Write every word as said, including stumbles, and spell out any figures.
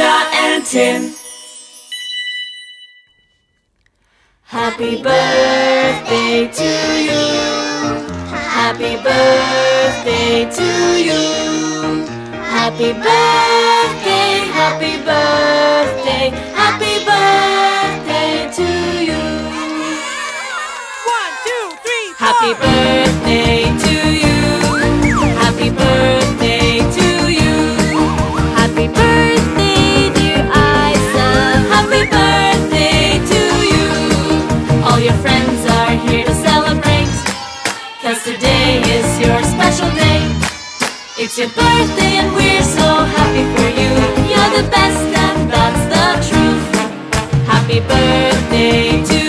Tina and Tin. Happy birthday to you. Happy birthday to you. Happy birthday, happy birthday, happy birthday to you. One, two, three, four. Happy birthday to you. Happy birthday to you. Happy birthday, dear Isa. Happy birthday to you. All your friends are here to celebrate, 'cause today is your special day. It's your birthday and we're so happy for you. You're the best and that's the truth. Happy birthday to